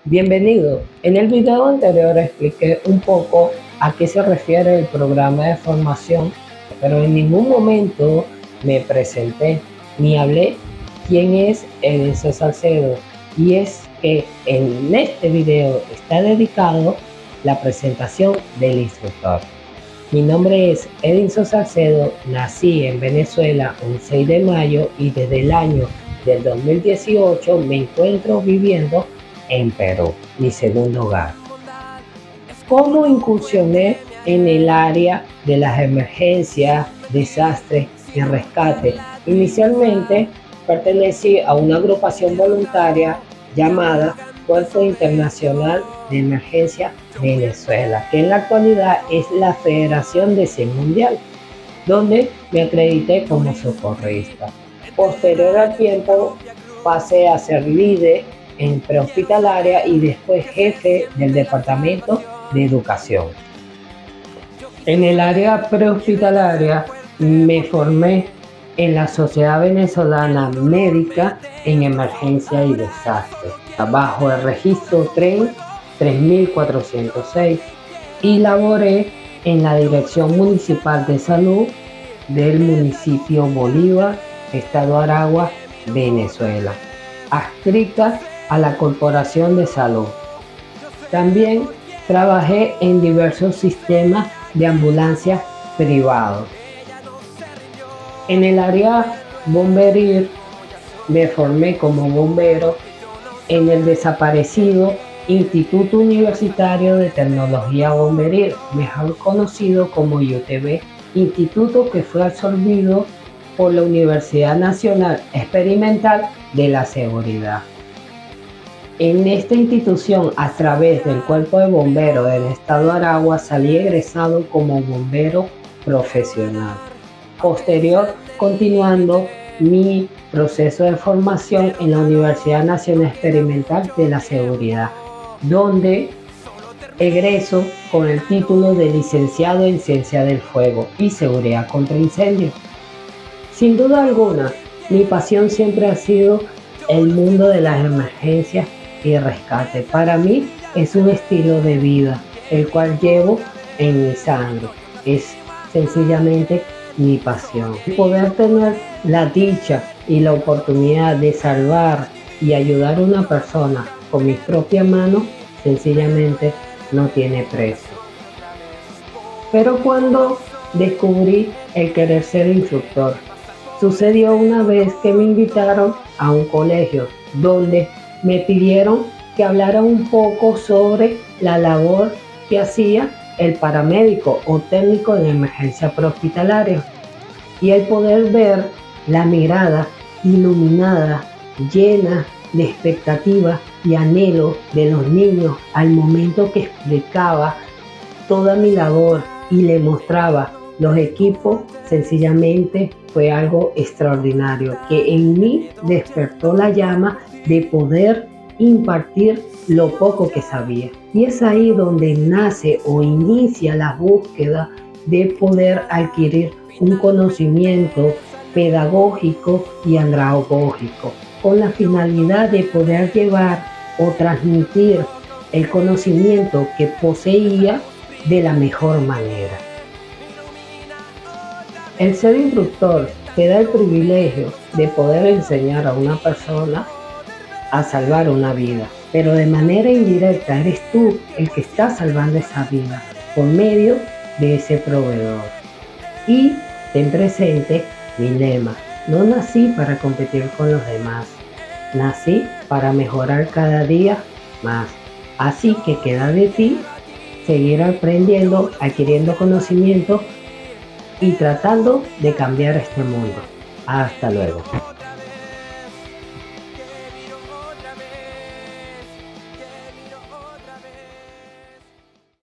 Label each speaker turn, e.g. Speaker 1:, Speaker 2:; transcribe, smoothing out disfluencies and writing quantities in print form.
Speaker 1: Bienvenido. En el video anterior expliqué un poco a qué se refiere el programa de formación, pero en ningún momento me presenté ni hablé quién es Edinson Salcedo. Y es que en este video está dedicado la presentación del instructor. Mi nombre es Edinson Salcedo, nací en Venezuela un 6 de mayo y desde el año del 2018 me encuentro viviendo en Perú, mi segundo hogar. ¿Cómo incursioné en el área de las emergencias, desastres y rescate? Inicialmente pertenecí a una agrupación voluntaria llamada Cuerpo Internacional de Emergencia Venezuela, que en la actualidad es la Federación de CIE Mundial, donde me acredité como socorrista. Posterior al tiempo pasé a ser líder en prehospitalaria y después jefe del departamento de educación. En el área prehospitalaria me formé en la Sociedad Venezolana Médica en Emergencia y Desastre, bajo el registro TREN 3406, y laboré en la Dirección Municipal de Salud del municipio Bolívar, Estado Aragua, Venezuela, adscrita a la Corporación de Salud. También trabajé en diversos sistemas de ambulancias privados. En el área bomberil me formé como bombero en el desaparecido Instituto Universitario de Tecnología Bomberil, mejor conocido como IUTV, instituto que fue absorbido por la Universidad Nacional Experimental de la Seguridad. En esta institución, a través del Cuerpo de Bomberos del Estado Aragua, salí egresado como bombero profesional. Posterior, continuando mi proceso de formación en la Universidad Nacional Experimental de la Seguridad, donde egreso con el título de licenciado en Ciencia del Fuego y Seguridad contra Incendios. Sin duda alguna, mi pasión siempre ha sido el mundo de las emergencias y rescate. Para mí es un estilo de vida, el cual llevo en mi sangre. Es sencillamente mi pasión. Poder tener la dicha y la oportunidad de salvar y ayudar a una persona con mis propias manos, sencillamente no tiene precio. Pero cuando descubrí el querer ser instructor, sucedió una vez que me invitaron a un colegio donde me pidieron que hablara un poco sobre la labor que hacía el paramédico o técnico de emergencia prehospitalaria, y el poder ver la mirada iluminada, llena de expectativa y anhelo de los niños al momento que explicaba toda mi labor y le mostraba los equipos, sencillamente fue algo extraordinario que en mí despertó la llama de poder impartir lo poco que sabía. Y es ahí donde nace o inicia la búsqueda de poder adquirir un conocimiento pedagógico y andragógico, con la finalidad de poder llevar o transmitir el conocimiento que poseía de la mejor manera. El ser instructor te da el privilegio de poder enseñar a una persona a salvar una vida, pero de manera indirecta eres tú el que está salvando esa vida por medio de ese proveedor. Y ten presente mi lema: no nací para competir con los demás, nací para mejorar cada día más. Así que queda de ti seguir aprendiendo, adquiriendo conocimiento y tratando de cambiar este mundo. Hasta luego.